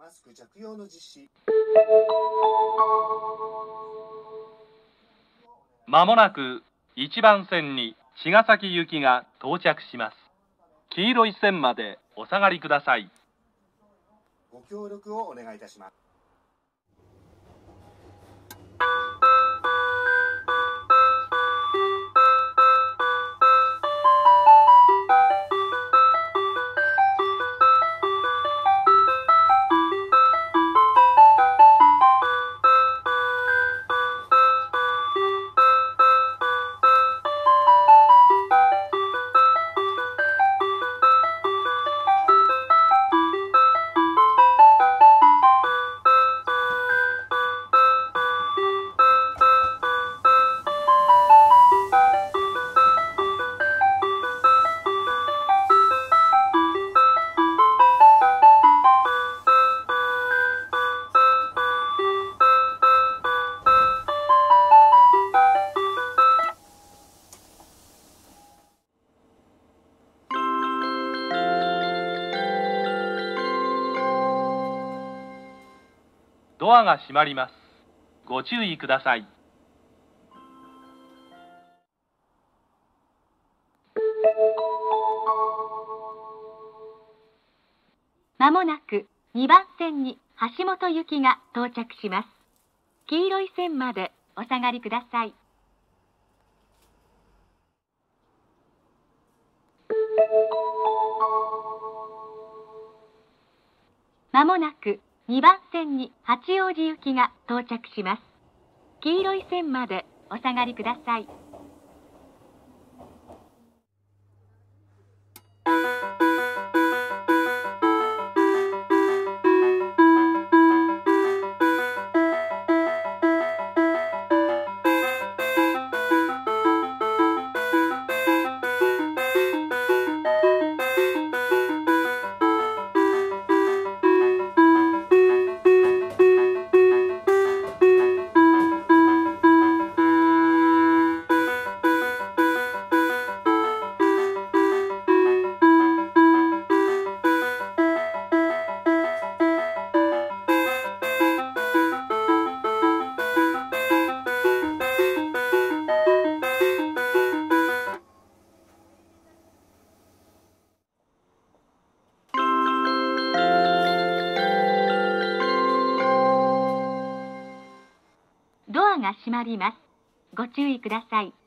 マスク着用の実施。 まもなく1番線に茅ヶ崎行きが到着します。黄色い線までお下がりください。 ご協力をお願いいたします。 ドアが閉まります。ご注意ください。 まもなく2番線に橋本行きが到着します。黄色い線までお下がりください。まもなく2番線に八王子行きが到着します。黄色い線までお下がりください。ドアが閉まります。ご注意ください。